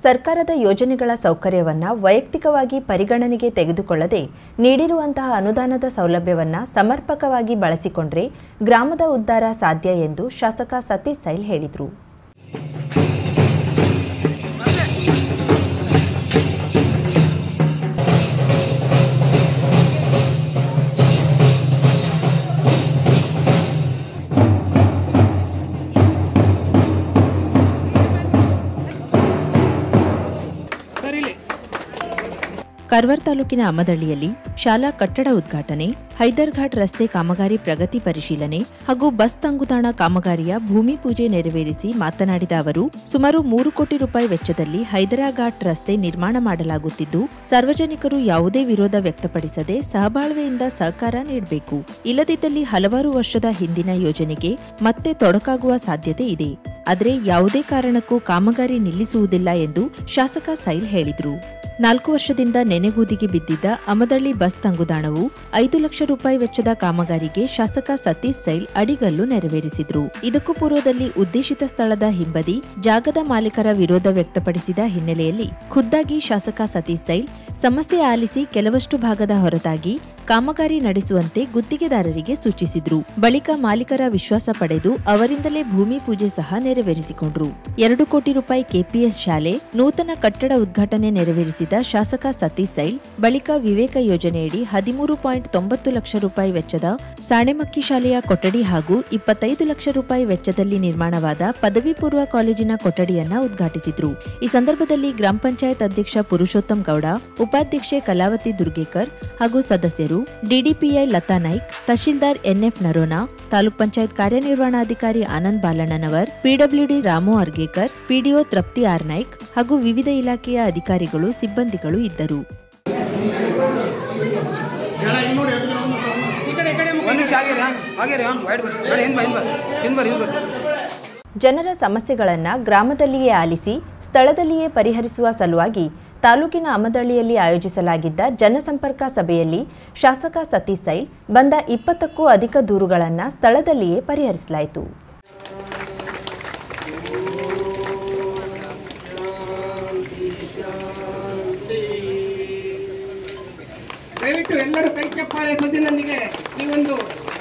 ಸರ್ಕಾರದ ಯೋಜನೆಗಳ ಸೌಕರ್ಯವನ್ನು ವೈಯಕ್ತಿಕವಾಗಿ ಪರಿಗಣನೆಗೆ ತೆಗೆದುಕೊಳ್ಳದೆ ನೀಡಿರುವಂತಹ ಅನುದಾನದ ಸೌಲಭ್ಯವನ್ನು ಸಮರ್ಪಕವಾಗಿ ಬಳಸಿಕೊಂಡರೆ ಗ್ರಾಮದ ಉದ್ಧಾರ ಸಾಧ್ಯ ಎಂದು ಶಾಸಕ ಸತೀಶ್ ಸೈಲ್ ಹೇಳಿದರು. ಕಾರವಾರ ತಾಲೂಕಿನ ಅಮದಳ್ಳಿಯಲ್ಲಿ ಶಾಲಾ ಕಟ್ಟಡ ಉದ್ಘಾಟನೆ, ಹೈದರ್ಘಾಟ್ ರಸ್ತೆ ಕಾಮಗಾರಿ ಪ್ರಗತಿ ಪರಿಶೀಲನೆ ಹಾಗೂ ಬಸ್ ತಂಗುದಾಣ ಕಾಮಗಾರಿಯ ಭೂಮಿ ಪೂಜೆ ನೆರವೇರಿಸಿ ಮಾತನಾಡಿದ ಅವರು, ಸುಮಾರು 3 ಕೋಟಿ ರೂಪಾಯಿ ವೆಚ್ಚದಲ್ಲಿ ಹೈದರಾಘಾಟ್ ರಸ್ತೆ ನಿರ್ಮಾಣ ಮಾಡಲಾಗುತ್ತಿದ್ದು, ಸಾರ್ವಜನಿಕರು ಯಾವುದೇ ವಿರೋಧ ವ್ಯಕ್ತಪಡಿಸದೆ ಸಹಬಾಳ್ವೆಯಿಂದ ಸಹಕಾರ ನೀಡಬೇಕು. ಇಲ್ಲದಿದ್ದಲ್ಲಿ ಹಲವಾರು ವರ್ಷದ ಹಿಂದಿನ ಯೋಜನೆಗೆ ಮತ್ತೆ ತೊಡಕಾಗುವ ಸಾಧ್ಯತೆ ಇದೆ. ಆದರೆ ಯಾವುದೇ ಕಾರಣಕ್ಕೂ ಕಾಮಗಾರಿ ನಿಲ್ಲಿಸುವುದಿಲ್ಲ ಎಂದು ಶಾಸಕ ಸೈಲ್ ಹೇಳಿದರು. 4 ವರ್ಷದಿಂದ ನೆನೆಗೂದಿಗೆ ಬಿದ್ದಿದ್ದ ಅಮದಳ್ಳಿ ಬಸ್ ತಂಗುದಾಣವು 5 ಲಕ್ಷ ರೂಪಾಯಿ ವೆಚ್ಚದ ಕಾಮಗಾರಿಗೆ ಶಾಸಕ ಸತೀಶ್ ಸೈಲ್ ಅಡಿಗಲ್ಲು ನೆರವೇರಿಸಿದ್ರು. ಇದಕ್ಕೂ ಪೂರ್ವದಲ್ಲಿ ಉದ್ದೇಶಿತ ಸ್ಥಳದ ಹಿಂಬದಿ ಜಾಗದ ಮಾಲೀಕರ ವಿರೋಧ ವ್ಯಕ್ತಪಡಿಸಿದ ಹಿನ್ನೆಲೆಯಲ್ಲಿ ಖುದ್ದಾಗಿ ಶಾಸಕ ಸತೀಶ್ ಸೈಲ್ ಸಮಸ್ಯೆ ಆಲಿಸಿ ಕೆಲವಷ್ಟು ಭಾಗದ ಹೊರತಾಗಿ ಕಾಮಗಾರಿ ನಡೆಸುವಂತೆ ಗುತ್ತಿಗೆದಾರರಿಗೆ ಸೂಚಿಸಿದ್ರು. ಬಳಿಕ ಮಾಲೀಕರ ವಿಶ್ವಾಸ ಪಡೆದು ಅವರಿಂದಲೇ ಭೂಮಿ ಪೂಜೆ ಸಹ ನೆರವೇರಿಸಿಕೊಂಡ್ರು. 2 ಕೋಟಿ ರೂಪಾಯಿ ಕೆಪಿಎಸ್ ಶಾಲೆ ನೂತನ ಕಟ್ಟಡ ಉದ್ಘಾಟನೆ ನೆರವೇರಿಸಿದ ಶಾಸಕ ಸತೀಶ್ ಸೈಲ್ ಬಳಿಕ ವಿವೇಕ ಯೋಜನೆಯಡಿ 13.90 ಲಕ್ಷ ರೂಪಾಯಿ ವೆಚ್ಚದ ಸಾಣೆಮಕ್ಕಿ ಶಾಲೆಯ ಕೊಠಡಿ ಹಾಗೂ 25 ಲಕ್ಷ ರೂಪಾಯಿ ವೆಚ್ಚದಲ್ಲಿ ನಿರ್ಮಾಣವಾದ ಪದವಿ ಪೂರ್ವ ಕಾಲೇಜಿನ ಕೊಠಡಿಯನ್ನ ಉದ್ಘಾಟಿಸಿದ್ರು. ಈ ಸಂದರ್ಭದಲ್ಲಿ ಗ್ರಾಮ ಪಂಚಾಯತ್ ಅಧ್ಯಕ್ಷ ಪುರುಷೋತ್ತಮ್ ಗೌಡ, ಉಪಾಧ್ಯಕ್ಷೆ ಕಲಾವತಿ ದುರ್ಗೇಕರ್ ಹಾಗೂ ಸದಸ್ಯರು, ಡಿಡಿಪಿಐ ಲತಾ ನಾಯ್ಕ್, ತಹಶೀಲ್ದಾರ್ ಎನ್ಎಫ್ ನರೋನಾ, ತಾಲೂಕ್ ಪಂಚಾಯತ್ ಕಾರ್ಯನಿರ್ವಹಣಾಧಿಕಾರಿ Anand Balannavar, PWD Ramu Argekar, PDO Trupti R Naik ಹಾಗೂ ವಿವಿಧ ಇಲಾಖೆಯ ಅಧಿಕಾರಿಗಳು, ಸಿಬ್ಬಂದಿಗಳು ಇದ್ದರು. ಜನರ ಸಮಸ್ಯೆಗಳನ್ನು ಗ್ರಾಮದಲ್ಲಿಯೇ ಆಲಿಸಿ ಸ್ಥಳದಲ್ಲಿಯೇ ಪರಿಹರಿಸುವ ಸಲುವಾಗಿ ತಾಲೂಕಿನ ಅಮದಳ್ಳಿಯಲ್ಲಿ ಆಯೋಜಿಸಲಾಗಿದ್ದ ಜನಸಂಪರ್ಕ ಸಭೆಯಲ್ಲಿ ಶಾಸಕ ಸತೀಶ್ ಸೈಲ್ ಬಂದ 20ಕ್ಕೂ ಅಧಿಕ ದೂರುಗಳನ್ನು ಸ್ಥಳದಲ್ಲಿಯೇ ಪರಿಹರಿಸಲಾಯಿತು. ದಯವಿಟ್ಟು ಎಲ್ಲರೂ ಕೈ ಚಪ್ಪಾಳೆ ಸದ್ದಿನೊಂದಿಗೆ ಈ ಒಂದು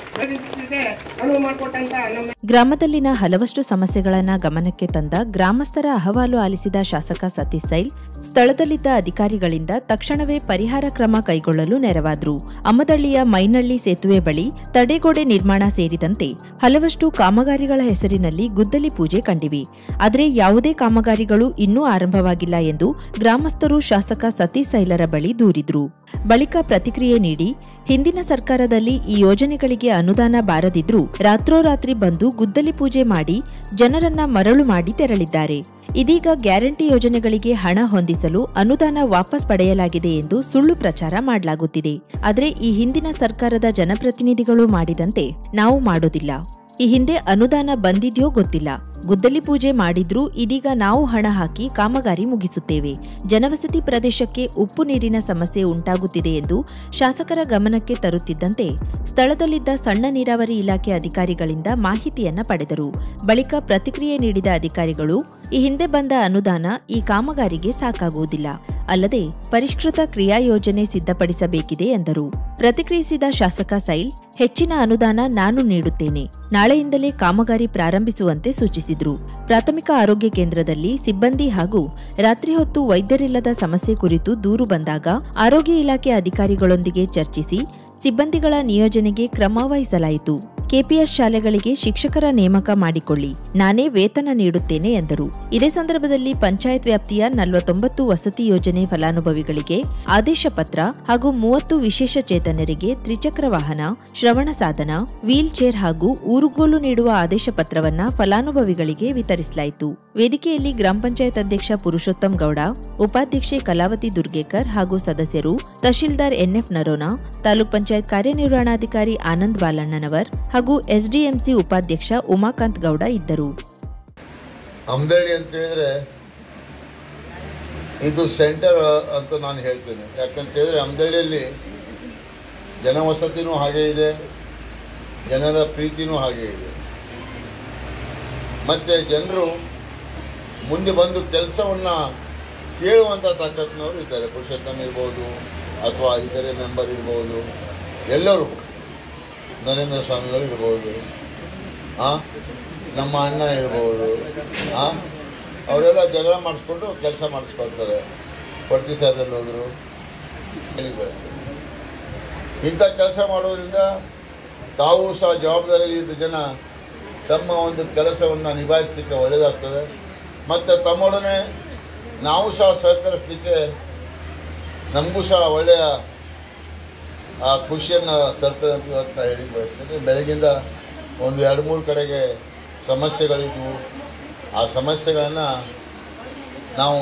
ಗ್ರಾಮದಲ್ಲಿನ ಹಲವಷ್ಟು ಸಮಸ್ಯೆಗಳನ್ನ ಗಮನಕ್ಕೆ ತಂದ ಗ್ರಾಮಸ್ಥರ ಅಹವಾಲು ಆಲಿಸಿದ ಶಾಸಕ ಸತೀಶ್ ಸೈಲ್ ಸ್ಥಳದಲ್ಲಿದ್ದ ಅಧಿಕಾರಿಗಳಿಂದ ತಕ್ಷಣವೇ ಪರಿಹಾರ ಕ್ರಮ ಕೈಗೊಳ್ಳಲು ನೆರವಾದ್ರು. ಅಮದಳ್ಳಿಯ ಮೈನಳ್ಳಿ ಸೇತುವೆ ಬಳಿ ತಡೆಗೋಡೆ ನಿರ್ಮಾಣ ಸೇರಿದಂತೆ ಹಲವಷ್ಟು ಕಾಮಗಾರಿಗಳ ಹೆಸರಿನಲ್ಲಿ ಗುದ್ದಲಿ ಪೂಜೆ ಕಂಡಿವೆ. ಆದರೆ ಯಾವುದೇ ಕಾಮಗಾರಿಗಳು ಇನ್ನೂ ಆರಂಭವಾಗಿಲ್ಲ ಎಂದು ಗ್ರಾಮಸ್ಥರು ಶಾಸಕ ಸತೀಶ್ ಸೈಲರ ಬಳಿ ದೂರಿದ್ರು. ಬಳಿಕ ಪ್ರತಿಕ್ರಿಯೆ ನೀಡಿ, ಹಿಂದಿನ ಸರ್ಕಾರದಲ್ಲಿ ಈ ಯೋಜನೆಗಳಿಗೆ ಅನುದಾನ ಬಾರದಿದ್ರೂ ರಾತ್ರೋರಾತ್ರಿ ಬಂದು ಗುದ್ದಲಿ ಪೂಜೆ ಮಾಡಿ ಜನರನ್ನ ಮರಳು ಮಾಡಿ ತೆರಳಿದ್ದಾರೆ. ಇದೀಗ ಗ್ಯಾರಂಟಿ ಯೋಜನೆಗಳಿಗೆ ಹಣ ಹೊಂದಿಸಲು ಅನುದಾನ ವಾಪಸ್ ಪಡೆಯಲಾಗಿದೆ ಎಂದು ಸುಳ್ಳು ಪ್ರಚಾರ ಮಾಡಲಾಗುತ್ತಿದೆ. ಆದರೆ ಈ ಹಿಂದಿನ ಸರ್ಕಾರದ ಜನಪ್ರತಿನಿಧಿಗಳು ಮಾಡಿದಂತೆ ನಾವು ಮಾಡೋದಿಲ್ಲ. ಈ ಹಿಂದೆ ಅನುದಾನ ಬಂದಿದ್ಯೋ ಗೊತ್ತಿಲ್ಲ. ಗುದ್ದಲಿ ಪೂಜೆ ಮಾಡಿದ್ರೂ ಇದೀಗ ನಾವು ಹಣ ಹಾಕಿ ಕಾಮಗಾರಿ ಮುಗಿಸುತ್ತೇವೆ. ಜನವಸತಿ ಪ್ರದೇಶಕ್ಕೆ ಉಪ್ಪು ನೀರಿನ ಸಮಸ್ಯೆ ಉಂಟಾಗುತ್ತಿದೆ ಎಂದು ಶಾಸಕರ ಗಮನಕ್ಕೆ ತರುತ್ತಿದ್ದಂತೆ ಸ್ಥಳದಲ್ಲಿದ್ದ ಸಣ್ಣ ನೀರಾವರಿ ಇಲಾಖೆ ಅಧಿಕಾರಿಗಳಿಂದ ಮಾಹಿತಿಯನ್ನ ಪಡೆದರು. ಬಳಿಕ ಪ್ರತಿಕ್ರಿಯೆ ನೀಡಿದ ಅಧಿಕಾರಿಗಳು, ಈ ಹಿಂದೆ ಬಂದ ಅನುದಾನ ಈ ಕಾಮಗಾರಿಗೆ ಸಾಕಾಗುವುದಿಲ್ಲ, ಅಲ್ಲದೆ ಪರಿಷ್ಕೃತ ಕ್ರಿಯಾ ಯೋಜನೆ ಸಿದ್ಧಪಡಿಸಬೇಕಿದೆ ಎಂದರು. ಪ್ರತಿಕ್ರಿಯಿಸಿದ ಶಾಸಕ ಸೈಲ್, ಹೆಚ್ಚಿನ ಅನುದಾನ ನಾನು ನೀಡುತ್ತೇನೆ, ನಾಳೆಯಿಂದಲೇ ಕಾಮಗಾರಿ ಪ್ರಾರಂಭಿಸುವಂತೆ ಸೂಚಿಸಿದರು. ಪ್ರಾಥಮಿಕ ಆರೋಗ್ಯ ಕೇಂದ್ರದಲ್ಲಿ ಸಿಬ್ಬಂದಿ ಹಾಗೂ ರಾತ್ರಿ ಹೊತ್ತು ವೈದ್ಯರಿಲ್ಲದ ಸಮಸ್ಯೆ ಕುರಿತು ದೂರು ಬಂದಾಗ ಆರೋಗ್ಯ ಇಲಾಖೆ ಅಧಿಕಾರಿಗಳೊಂದಿಗೆ ಚರ್ಚಿಸಿ ಸಿಬ್ಬಂದಿಗಳ ನಿಯೋಜನೆಗೆ ಕ್ರಮ ವಹಿಸಲಾಯಿತು. ಕೆಪಿಎಸ್ ಶಾಲೆಗಳಿಗೆ ಶಿಕ್ಷಕರ ನೇಮಕ ಮಾಡಿಕೊಳ್ಳಿ, ನಾನೇ ವೇತನ ನೀಡುತ್ತೇನೆ ಎಂದರು. ಇದೇ ಸಂದರ್ಭದಲ್ಲಿ ಪಂಚಾಯತ್ ವ್ಯಾಪ್ತಿಯ 49 ವಸತಿ ಯೋಜನೆ ಫಲಾನುಭವಿಗಳಿಗೆ ಆದೇಶ ಪತ್ರ ಹಾಗೂ 30 ವಿಶೇಷ ಚೇತನರಿಗೆ ತ್ರಿಚಕ್ರ ವಾಹನ, ಶ್ರವಣ ಸಾಧನ, ವೀಲ್ ಚೇರ್ ಹಾಗೂ ಊರುಗೋಲು ನೀಡುವ ಆದೇಶ ಪತ್ರವನ್ನ ಫಲಾನುಭವಿಗಳಿಗೆ ವಿತರಿಸಲಾಯಿತು. ವೇದಿಕೆಯಲ್ಲಿ ಗ್ರಾಮ ಪಂಚಾಯತ್ ಅಧ್ಯಕ್ಷ ಪುರುಷೋತ್ತಮ್ ಗೌಡ, ಉಪಾಧ್ಯಕ್ಷೆ ಕಲಾವತಿ ದುರ್ಗೇಕರ್ ಹಾಗೂ ಸದಸ್ಯರು, ತಹಶೀಲ್ದಾರ್ ಎನ್ಎಫ್ ನರೋನಾ, ತಾಲೂಕ್ ಪಂಚಾಯತ್ ಕಾರ್ಯನಿರ್ವಹಣಾಧಿಕಾರಿ ಆನಂದ್ ಬಾಲಣ್ಣನವರ್ ಹಾಗೂ ಎಸ್ಡಿಎಂಸಿ ಉಪಾಧ್ಯಕ್ಷ ಉಮಾಕಾಂತ್ ಗೌಡ ಇದ್ದರು. ಅಮದಳ್ಳಿ ಅಂತ ಹೇಳಿದ್ರೆ ಇದು ಸೆಂಟರ್ ಅಂತ ನಾನು ಹೇಳ್ತೇನೆ. ಯಾಕಂತ ಹೇಳಿದ್ರೆ ಅಮದಳ್ಳಿಯಲ್ಲಿ ಜನವಸತಿನೂ ಹಾಗೆ ಇದೆ, ಜನರ ಪ್ರೀತಿನೂ ಹಾಗೆ ಇದೆ. ಮತ್ತು ಜನರು ಮುಂದೆ ಬಂದು ಕೆಲಸವನ್ನು ಕೇಳುವಂಥ ತಾಕತ್ತಿನವರು ಇದ್ದಾರೆ. ಪುರುಷೋತ್ತಮ ಇರ್ಬೋದು ಅಥವಾ ಇತರೆ ಮೆಂಬರ್ ಇರ್ಬೋದು, ಎಲ್ಲರೂ ನರೇಂದ್ರ ಸ್ವಾಮಿಗಳು ಇರ್ಬೋದು, ನಮ್ಮ ಅಣ್ಣ ಇರ್ಬೋದು, ಅವರೆಲ್ಲ ಜಗಳ ಮಾಡಿಸ್ಕೊಂಡು ಕೆಲಸ ಮಾಡಿಸ್ಕೊಳ್ತಾರೆ. ಪಟ್ಟಿ ಸಾರಲ್ಲಿ ಹೋದರು. ಇಂಥ ಕೆಲಸ ಮಾಡೋದ್ರಿಂದ ತಾವು ಸಹ ಜವಾಬ್ದಾರಿಯಿದ್ದ ಜನ ತಮ್ಮ ಒಂದು ಕೆಲಸವನ್ನು ನಿಭಾಯಿಸಲಿಕ್ಕೆ ಒಳ್ಳೆಯದಾಗ್ತದೆ. ಮತ್ತು ತಮ್ಮೊಡನೆ ನಾವು ಸಹ ಸಹಕರಿಸಲಿಕ್ಕೆ ನಮಗೂ ಸಹ ಒಳ್ಳೆಯ ಖುಷಿಯನ್ನು ತರ್ತದೆ ಅಂತ ಇವತ್ತು ಹೇಳಿ ಬಯಸ್ತೇನೆ. ಬೆಳಗಿಂದ ಒಂದು 2-3 ಕಡೆಗೆ ಸಮಸ್ಯೆಗಳಿದ್ವು. ಆ ಸಮಸ್ಯೆಗಳನ್ನು ನಾವು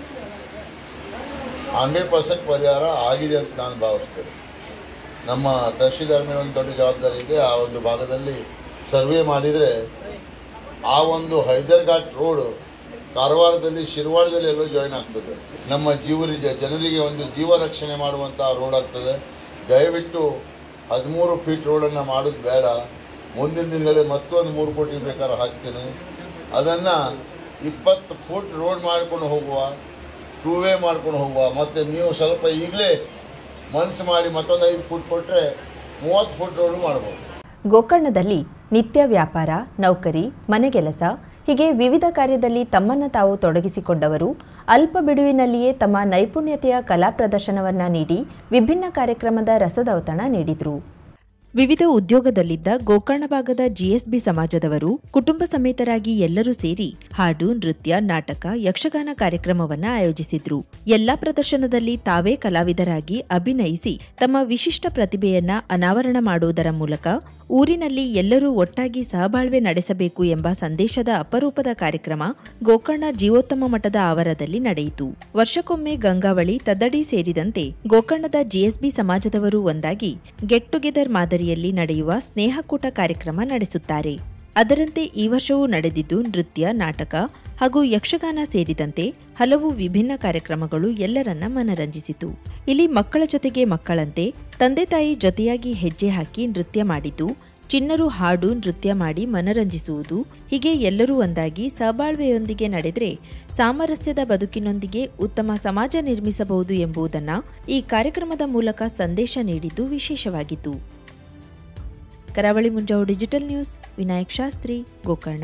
100% ಪರಿಹಾರ ಆಗಿದೆ ಅಂತ ನಾನು ಭಾವಿಸ್ತೇನೆ. ನಮ್ಮ ತಹಶೀಲ್ದಾರ್ ಮೇಲೆ ಒಂದು ದೊಡ್ಡ ಜವಾಬ್ದಾರಿ ಇದೆ. ಆ ಒಂದು ಭಾಗದಲ್ಲಿ ಸರ್ವೆ ಮಾಡಿದರೆ ಆ ಒಂದು ಹೈದರ್ಘಾಟ್ ರೋಡ್ ಕಾರವಾರದಲ್ಲಿ ಶಿರ್ವಾಳದಲ್ಲಿ ಎಲ್ಲೋ ಜಾಯಿನ್ ಆಗ್ತದೆ. ನಮ್ಮ ಜನರಿಗೆ ಒಂದು ಜೀವ ರಕ್ಷಣೆ ಮಾಡುವಂಥ ರೋಡ್ ಆಗ್ತದೆ. ದಯವಿಟ್ಟು 13 ಫೀಟ್ ರೋಡನ್ನು ಮಾಡೋದು ಬೇಡ. ಮುಂದಿನ ದಿನಗಳಲ್ಲಿ ಮತ್ತೊಂದು 3 ಕೋಟಿ ಬೇಕಾದ್ರೆ ಹಾಕ್ತೀನಿ. ಅದನ್ನು 20 ಫುಟ್ ರೋಡ್ ಮಾಡ್ಕೊಂಡು ಹೋಗುವ, 2 ವೇ ಮಾಡ್ಕೊಂಡು ಹೋಗುವ. ಮತ್ತು ನೀವು ಸ್ವಲ್ಪ ಈಗಲೇ ಮನಸ್ಸು ಮಾಡಿ ಮತ್ತೊಂದು 5 ಫುಟ್ ಕೊಟ್ಟರೆ 30 ಫುಟ್ ರೋಡು ಮಾಡ್ಬೋದು. ಗೋಕರ್ಣದಲ್ಲಿ ನಿತ್ಯ ವ್ಯಾಪಾರ, ನೌಕರಿ, ಮನೆಗೆಲಸ ಹೀಗೆ ವಿವಿಧ ಕಾರ್ಯದಲ್ಲಿ ತಮ್ಮನ್ನು ತಾವು ತೊಡಗಿಸಿಕೊಂಡವರು ಅಲ್ಪ ಬಿಡುವಿನಲ್ಲಿಯೇ ತಮ್ಮ ನೈಪುಣ್ಯತೆಯ ಕಲಾ ಪ್ರದರ್ಶನವನ್ನ ನೀಡಿ ವಿಭಿನ್ನ ಕಾರ್ಯಕ್ರಮದ ರಸದೌತಣ ನೀಡಿದರು. ವಿವಿಧ ಉದ್ಯೋಗದಲ್ಲಿದ್ದ ಗೋಕರ್ಣ ಭಾಗದ ಜಿಎಸ್ಬಿ ಸಮಾಜದವರು ಕುಟುಂಬ ಸಮೇತರಾಗಿ ಎಲ್ಲರೂ ಸೇರಿ ಹಾಡು, ನೃತ್ಯ, ನಾಟಕ, ಯಕ್ಷಗಾನ ಕಾರ್ಯಕ್ರಮವನ್ನ ಆಯೋಜಿಸಿದ್ರು. ಎಲ್ಲಾ ಪ್ರದರ್ಶನದಲ್ಲಿ ತಾವೇ ಕಲಾವಿದರಾಗಿ ಅಭಿನಯಿಸಿ ತಮ್ಮ ವಿಶಿಷ್ಟ ಪ್ರತಿಭೆಯನ್ನ ಅನಾವರಣ ಮಾಡುವುದರ ಮೂಲಕ ಊರಿನಲ್ಲಿ ಎಲ್ಲರೂ ಒಟ್ಟಾಗಿ ಸಹಬಾಳ್ವೆ ನಡೆಸಬೇಕು ಎಂಬ ಸಂದೇಶದ ಅಪರೂಪದ ಕಾರ್ಯಕ್ರಮ ಗೋಕರ್ಣ ಜೀವೋತ್ತಮ ಮಠದ ಆವರಣದಲ್ಲಿ ನಡೆಯಿತು. ವರ್ಷಕ್ಕೊಮ್ಮೆ ಗಂಗಾವಳಿ, ತದ್ದಡಿ ಸೇರಿದಂತೆ ಗೋಕರ್ಣದ ಜಿಎಸ್ಬಿ ಸಮಾಜದವರು ಒಂದಾಗಿ ಗೆಟ್ ಟುಗೆದರ್ ಮಾದರಿಯಲ್ಲಿ ನಡೆಯುವ ಸ್ನೇಹಕೂಟ ಕಾರ್ಯಕ್ರಮ ನಡೆಸುತ್ತಾರೆ. ಅದರಂತೆ ಈ ವರ್ಷವೂ ನಡೆದಿದ್ದು ನೃತ್ಯ, ನಾಟಕ ಹಾಗೂ ಯಕ್ಷಗಾನ ಸೇರಿದಂತೆ ಹಲವು ವಿಭಿನ್ನ ಕಾರ್ಯಕ್ರಮಗಳು ಎಲ್ಲರನ್ನ ಮನರಂಜಿಸಿತು. ಇಲ್ಲಿ ಮಕ್ಕಳ ಜೊತೆಗೆ ಮಕ್ಕಳಂತೆ ತಂದೆ ತಾಯಿ ಜೊತೆಯಾಗಿ ಹೆಜ್ಜೆ ಹಾಕಿ ನೃತ್ಯ ಮಾಡಿದ್ದು, ಚಿಣ್ಣರು ಹಾಡು, ನೃತ್ಯ ಮಾಡಿ ಮನರಂಜಿಸುವುದು, ಹೀಗೆ ಎಲ್ಲರೂ ಒಂದಾಗಿ ಸಹಬಾಳ್ವೆಯೊಂದಿಗೆ ನಡೆದರೆ ಸಾಮರಸ್ಯದ ಬದುಕಿನೊಂದಿಗೆ ಉತ್ತಮ ಸಮಾಜ ನಿರ್ಮಿಸಬಹುದು ಎಂಬುದನ್ನು ಈ ಕಾರ್ಯಕ್ರಮದ ಮೂಲಕ ಸಂದೇಶ ನೀಡಿದ್ದು ವಿಶೇಷವಾಗಿತ್ತು. Karavali Munjavu digital news, Vinayak Shastri, Gokarna.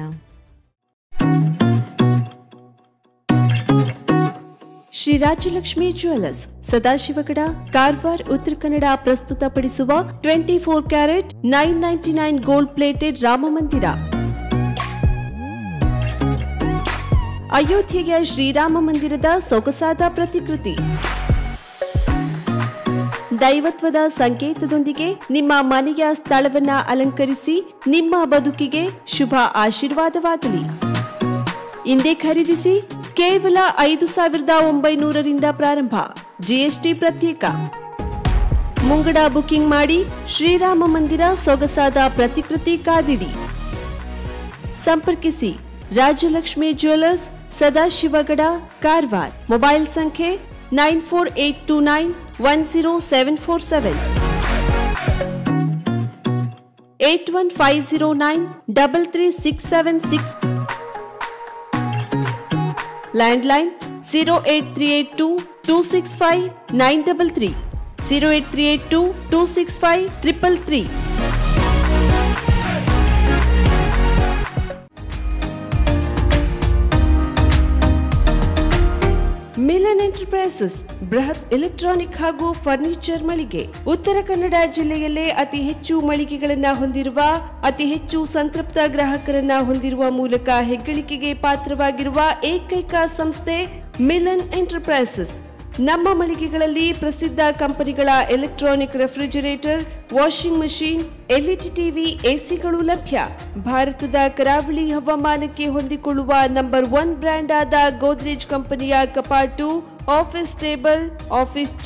Shri Rajalakshmi jewellers, Sadashivgad, Karwar, Uttara Kannada ಪ್ರಸ್ತುತಪಡಿಸುವ 24 ಕ್ಯಾರೆಟ್ 999 ಗೋಲ್ಡ್ ಪ್ಲೇಟೆಡ್ ರಾಮ ಮಂದಿರ. ಅಯೋಧ್ಯೆಯ ಶ್ರೀರಾಮ ಮಂದಿರದ ಸೊಗಸಾದ ಪ್ರತಿಕೃತಿ. ದೈವತ್ವದ ಸಂಕೇತದೊಂದಿಗೆ ನಿಮ್ಮ ಮನೆಯ ಸ್ಥಳವನ್ನ ಅಲಂಕರಿಸಿ ನಿಮ್ಮ ಬದುಕಿಗೆ ಶುಭ ಆಶೀರ್ವಾದವಾಗಲಿ. ಇಂದೇ ಖರೀದಿಸಿ. ಕೇವಲ 5,900ರಿಂದ ಪ್ರಾರಂಭ. ಜಿಎಸ್ಟಿ ಪ್ರತ್ಯೇಕ. ಮುಂಗಡ ಬುಕಿಂಗ್ ಮಾಡಿ. ಶ್ರೀರಾಮ ಮಂದಿರ ಸೊಗಸಾದ ಪ್ರತಿಕೃತಿ ಕಾದಿಡಿ. ಸಂಪರ್ಕಿಸಿ ರಾಜಲಕ್ಷ್ಮಿ ಜ್ಯುವೆಲ್ಲರ್ಸ್, ಸದಾಶಿವಗಡ, ಕಾರವಾರ. ಮೊಬೈಲ್ ಸಂಖ್ಯೆ 9482910747 8150933676. ಲ್ಯಾಂಡ್ಲೈನ್ 08382265933 08382265333. ಮಿಲನ್ ಎಂಟರ್ಪ್ರೈಸಸ್ ಬೃಹತ್ ಎಲೆಕ್ಟ್ರಾನಿಕ್ ಹಾಗೂ ಫರ್ನಿಚರ್ ಮಳಿಗೆ. ಉತ್ತರ ಕನ್ನಡ ಜಿಲ್ಲೆಯಲ್ಲೇ ಅತಿ ಹೆಚ್ಚು ಮಳಿಗೆಗಳನ್ನು ಹೊಂದಿರುವ, ಅತಿ ಹೆಚ್ಚು ಸಂತೃಪ್ತ ಗ್ರಾಹಕರನ್ನ ಹೊಂದಿರುವ ಮೂಲಕ ಹೆಗ್ಗಳಿಕೆಗೆ ಪಾತ್ರವಾಗಿರುವ ಏಕೈಕ ಸಂಸ್ಥೆ ಮಿಲನ್ ಎಂಟರ್ಪ್ರೈಸಸ್. ನಮ್ಮ ಮಳಿಗೆಗಳಲ್ಲಿ ಪ್ರಸಿದ್ಧ ಕಂಪನಿಗಳ electronic refrigerator, washing machine, LED TV, ಎಸಿಗಳು ಲಭ್ಯ. ಭಾರತದ ಕರಾವಳಿ ಹವಾಮಾನಕ್ಕೆ ಹೊಂದಿಕೊಳ್ಳುವ ನಂಬರ್ 1 ಬ್ರ್ಯಾಂಡ್ ಆದ ಗೋದ್ರೇಜ್ ಕಂಪನಿಯ ಕಪಾಟು, ಆಫೀಸ್ ಟೇಬಲ್, ಆಫೀಸ್ ಚೇರ್,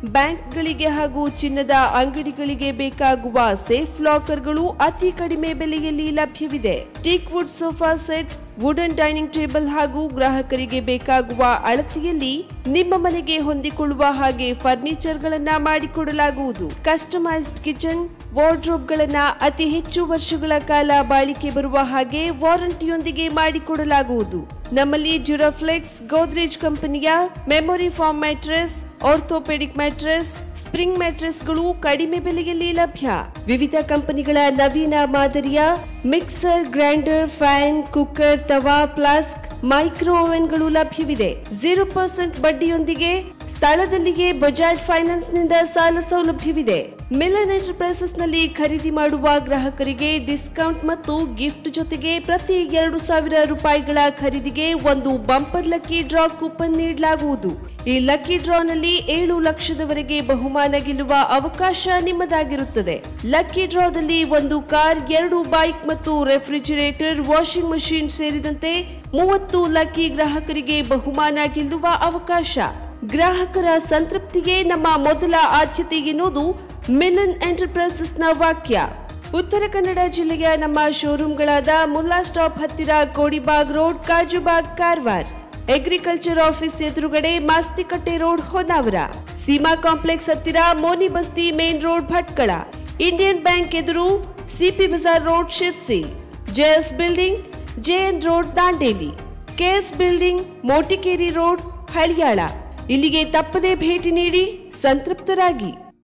ಬ್ಯಾಂಕ್ಗಳಿಗೆ ಹಾಗೂ ಚಿನ್ನದ ಅಂಗಡಿಗಳಿಗೆ ಬೇಕಾಗುವ ಸೇಫ್ ಲಾಕರ್ಗಳು ಅತಿ ಕಡಿಮೆ ಬೆಲೆಯಲ್ಲಿ ಲಭ್ಯವಿದೆ. Teak wood sofa set, wooden dining table ಹಾಗೂ ಗ್ರಾಹಕರಿಗೆ ಬೇಕಾಗುವ ಅಳತೆಯಲ್ಲಿ ನಿಮ್ಮ ಮನೆಗೆ ಹೊಂದಿಕೊಳ್ಳುವ ಹಾಗೆ ಫರ್ನಿಚರ್ಗಳನ್ನ ಮಾಡಿಕೊಡಲಾಗುವುದು. ಕಸ್ಟಮೈಸ್ಡ್ ಕಿಚನ್, ವಾರ್ಡ್ರೋಬ್ಗಳನ್ನ ಅತಿ ಹೆಚ್ಚು ವರ್ಷಗಳ ಕಾಲ ಬಾಳಿಕೆ ಬರುವ ಹಾಗೆ ವಾರಂಟಿಯೊಂದಿಗೆ ಮಾಡಿಕೊಡಲಾಗುವುದು. ನಮ್ಮಲ್ಲಿ ಡ್ಯೂರಾಫ್ಲೆಕ್ಸ್, ಗೋದ್ರೇಜ್ ಕಂಪನಿಯ memory foam mattress, orthopaedic mattress, spring ಮ್ಯಾಟ್ರೆಸ್ಗಳು ಕಡಿಮೆ ಬೆಲೆಯಲ್ಲಿ ಲಭ್ಯ. ವಿವಿಧ ಕಂಪನಿಗಳ ನವೀನ ಮಾದರಿಯ mixer, grinder, fan, cooker, tawa, flask, micro ಓವೆನ್ಗಳು ಲಭ್ಯವಿದೆ. 0% ಬಡ್ಡಿಯೊಂದಿಗೆ ಸ್ಥಳದಲ್ಲಿಯೇ ಬಜಾಜ್ ಫೈನಾನ್ಸ್ ನಿಂದ ಸಾಲ ಸೌಲಭ್ಯವಿದೆ. ಮಿಲನ್ ಎಂಟರ್ಪ್ರೈಸಸ್ ನಲ್ಲಿ ಖರೀದಿ ಮಾಡುವ ಗ್ರಾಹಕರಿಗೆ ಡಿಸ್ಕೌಂಟ್ ಮತ್ತು ಗಿಫ್ಟ್ ಜೊತೆಗೆ ಪ್ರತಿ 2,000 ರೂಪಾಯಿಗಳ ಖರೀದಿಗೆ ಒಂದು ಬಂಪರ್ ಲಕ್ಕಿ ಡ್ರಾ ಕೂಪನ್ ನೀಡಲಾಗುವುದು. ಈ ಲಕ್ಕಿ ಡ್ರಾನಲ್ಲಿ 7 ಲಕ್ಷದವರೆಗೆ ಬಹುಮಾನ ಗೆಲ್ಲುವ ಅವಕಾಶ ನಿಮ್ಮದಾಗಿರುತ್ತದೆ. ಲಕ್ಕಿ ಡ್ರಾದಲ್ಲಿ 1 ಕಾರ್, 2 ಬೈಕ್ ಮತ್ತು ರೆಫ್ರಿಜಿರೇಟರ್, ವಾಷಿಂಗ್ ಮಷಿನ್ ಸೇರಿದಂತೆ 30 ಲಕ್ಕಿ ಗ್ರಾಹಕರಿಗೆ ಬಹುಮಾನ ಗೆಲ್ಲುವ ಅವಕಾಶ. ಗ್ರಾಹಕರ ಸಂತೃಪ್ತಿಗೆ ನಮ್ಮ ಮೊದಲ ಆದ್ಯತೆ ಎನ್ನುವುದು ಮಿಲನ್ ಎಂಟರ್ಪ್ರೈಸಸ್ನ ವಾಕ್ಯ. ಉತ್ತರ ಕನ್ನಡ ಜಿಲ್ಲೆಯ ನಮ್ಮ ಶೋರೂಮ್ಗಳಾದ ಮುಲ್ಲಾ ಸ್ಟಾಪ್ ಹತ್ತಿರ Kodibag road, Kajubag, Karwar, agriculture office ಎದುರುಗಡೆ ಮಾಸ್ತಿಕಟ್ಟೆ ರೋಡ್, ಹೊನ್ನಾವರ, ಸೀಮಾ ಕಾಂಪ್ಲೆಕ್ಸ್ ಹತ್ತಿರ Moni Basti main road, Bhatkal, Indian bank ಎದುರು C P Bazar road, Sirsi, J S building, J N road, Dandeli, K S building, Motikeri road, Haliyal. ಇಲ್ಲಿಗೆ ತಪ್ಪದೇ ಭೇಟಿ ನೀಡಿ ಸಂತೃಪ್ತರಾಗಿ.